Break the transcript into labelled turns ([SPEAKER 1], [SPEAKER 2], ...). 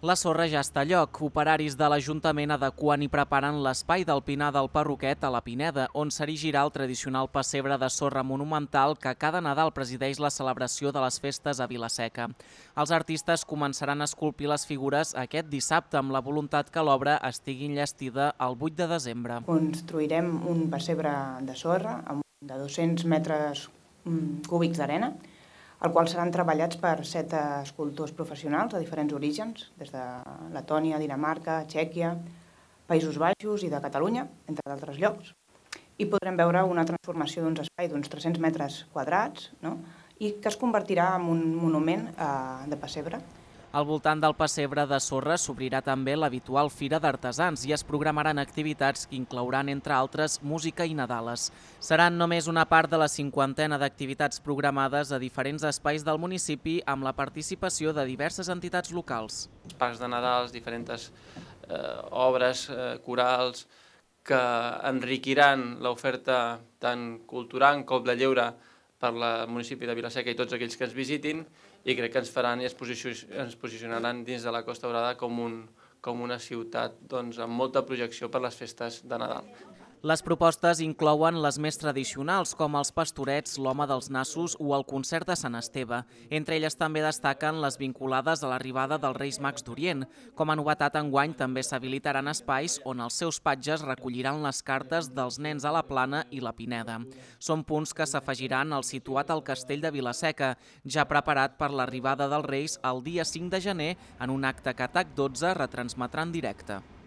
[SPEAKER 1] La sorra ja està a lloc. Operaris de l'Ajuntament adequen i preparen l'espai del Pinar del Perroquet a la Pineda, on s'erigirà el tradicional pessebre de sorra monumental que cada Nadal presideix la celebració de les festes a Vila-seca. Els artistes començaran a esculpir les figures aquest dissabte amb la voluntat que l'obra estigui enllestida el 8 de desembre.
[SPEAKER 2] Construirem un pessebre de sorra de 200 metres cúbics d'arena, el qual seran treballats per 7 escultors professionals de diferents orígens, des de Letònia, Dinamarca, Txèquia, Països Baixos i de Catalunya, entre d'altres llocs. I podrem veure una transformació d'uns espais d'uns 300 metres quadrats, i que es convertirà en un monument de pessebre.
[SPEAKER 1] Al voltant del pessebre de sorra s'obrirà també l'habitual Fira d'Artesans i es programaran activitats que inclouran, entre altres, música i nadales. Seran només una part de la 50ena d'activitats programades a diferents espais del municipi amb la participació de diverses entitats locals.
[SPEAKER 3] Els parcs de Nadals, diferents obres corals que enriquiran l'oferta tant cultural com de lleure per al municipi de Vila-seca i tots aquells que ens visitin, i crec que ens faran i ens posicionaran dins de la Costa Daurada com una ciutat amb molta projecció per les festes de Nadal.
[SPEAKER 1] Les propostes inclouen les més tradicionals, com els pastorets, l'home dels nassos o el concert de Sant Esteve. Entre elles també destaquen les vinculades a l'arribada dels Reis Mags d'Orient. Com a novetat, enguany també s'habilitaran espais on els seus patges recolliran les cartes dels nens a la Plana i la Pineda. Són punts que s'afegiran al situat al castell de Vila-seca, ja preparat per l'arribada dels Reis el dia 5 de gener en un acte que TAC12 retransmetrà en directe.